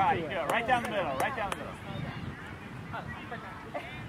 right, you can do it. Right down the middle, right down the middle.